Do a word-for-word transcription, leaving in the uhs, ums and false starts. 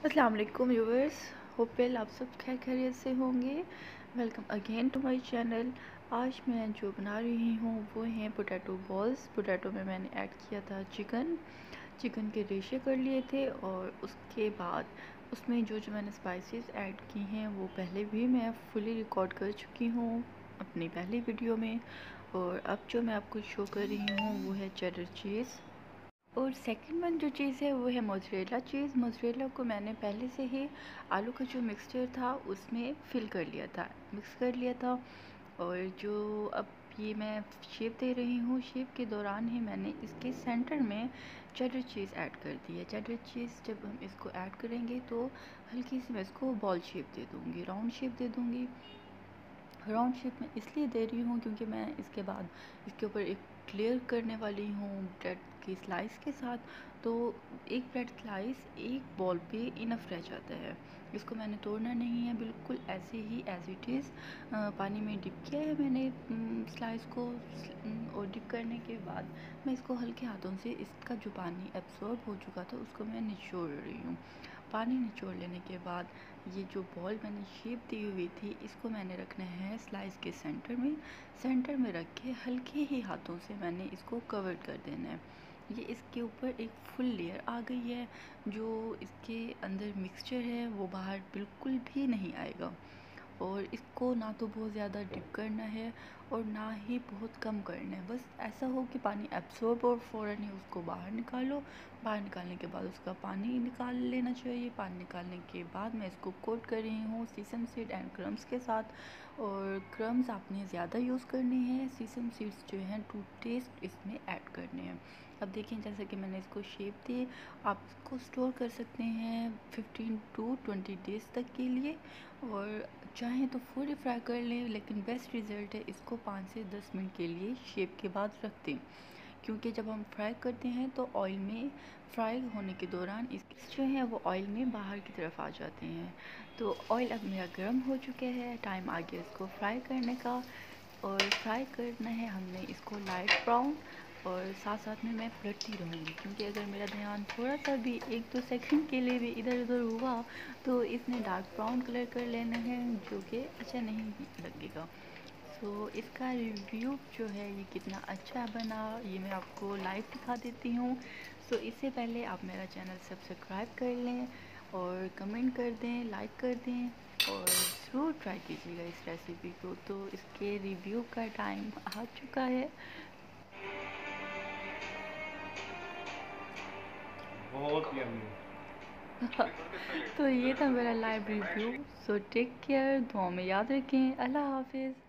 अस्सलाम वालेकुम viewers, hope well आप सब खैर खैरियत से होंगे। Welcome again to my channel. आज मैं जो बना रही हूँ वो हैं पोटैटो बॉल्स। पोटैटो में मैंने ऐड किया था चिकन चिकन के रेशे कर लिए थे और उसके बाद उसमें जो जो मैंने स्पाइसेस ऐड की हैं वो पहले भी मैं फुली रिकॉर्ड कर चुकी हूँ अपनी पहली वीडियो में। और अब जो मैं आपको शो कर रही हूँ वो है चेडर चीज़। और सेकंड वन जो चीज़ है वो है मोज़रेला चीज़। मोज़रेला को मैंने पहले से ही आलू का जो मिक्सचर था उसमें फिल कर लिया था, मिक्स कर लिया था। और जो अब ये मैं शेप दे रही हूँ, शेप के दौरान ही मैंने इसके सेंटर में चेडर चीज़ ऐड कर दी है। चेडर चीज़ जब हम इसको ऐड करेंगे तो हल्की सी मैं इसको बॉल शेप दे दूँगी, राउंड शेप दे दूँगी। राउंड शेप में इसलिए दे रही हूँ क्योंकि मैं इसके बाद इसके ऊपर एक क्लियर करने वाली हूँ ब्रेड की स्लाइस के साथ। तो एक ब्रेड स्लाइस एक बॉल पे इनफ रह जाता है। इसको मैंने तोड़ना नहीं है, बिल्कुल ऐसे ही एज इट इज़ पानी में डिप किया है मैंने स्लाइस को। और डिप करने के बाद मैं इसको हल्के हाथों से इसका जो पानी एब्जॉर्ब हो चुका था उसको मैं निचोड़ रही हूँ। पानी निचोड़ लेने के बाद ये जो बॉल मैंने शेप दी हुई थी इसको मैंने रखना है स्लाइस के सेंटर में। सेंटर में रख के हल्के ही हाथों से मैंने इसको कवर कर देना है। ये इसके ऊपर एक फुल लेयर आ गई है। जो इसके अंदर मिक्सचर है वो बाहर बिल्कुल भी नहीं आएगा। और इसको ना तो बहुत ज़्यादा डिप करना है और ना ही बहुत कम करना है। बस ऐसा हो कि पानी एब्सॉर्ब और फ़ौरन ही उसको बाहर निकालो। बाहर निकालने के बाद उसका पानी निकाल लेना चाहिए। पानी निकालने के बाद मैं इसको कोट कर रही हूँ सीसम सीड एंड क्रम्स के साथ। और क्रम्स आपने ज़्यादा यूज़ करने हैं, सीसम सीड्स जो हैं टू टेस्ट इसमें ऐड करने हैं। अब देखें जैसे कि मैंने इसको शेप दी। आप इसको स्टोर कर सकते हैं फिफ्टीन टू ट्वेंटी डेज़ तक के लिए। और चाहें तो फुल फ्राई कर लें, लेकिन बेस्ट रिज़ल्ट है इसको पाँच से दस मिनट के लिए शेप के बाद रख दें। क्योंकि जब हम फ्राई करते हैं तो ऑयल में फ्राई होने के दौरान इस जो है वो ऑयल में बाहर की तरफ आ जाते हैं। तो ऑयल अब मेरा गर्म हो चुका है, टाइम आ गया इसको फ्राई करने का। और फ्राई करना है हमने इसको लाइट ब्राउन। और साथ साथ में मैं पलटती रहूँगी क्योंकि अगर मेरा ध्यान थोड़ा सा भी एक दो सेकंड के लिए भी इधर उधर हुआ तो इसने डार्क ब्राउन कलर कर लेना है, जो कि अच्छा नहीं लगेगा। सो so, इसका रिव्यू जो है ये कितना अच्छा बना ये मैं आपको लाइव दिखा देती हूँ। सो so, इससे पहले आप मेरा चैनल सब्सक्राइब कर लें और कमेंट कर दें, लाइक कर दें और ज़रूर ट्राई कीजिएगा इस रेसिपी को। तो इसके रिव्यू का टाइम आ चुका है। बहुत यम्मी। तो ये था मेरा live review. So take care, दुआ में याद रखें। अल्लाह हाफिज़।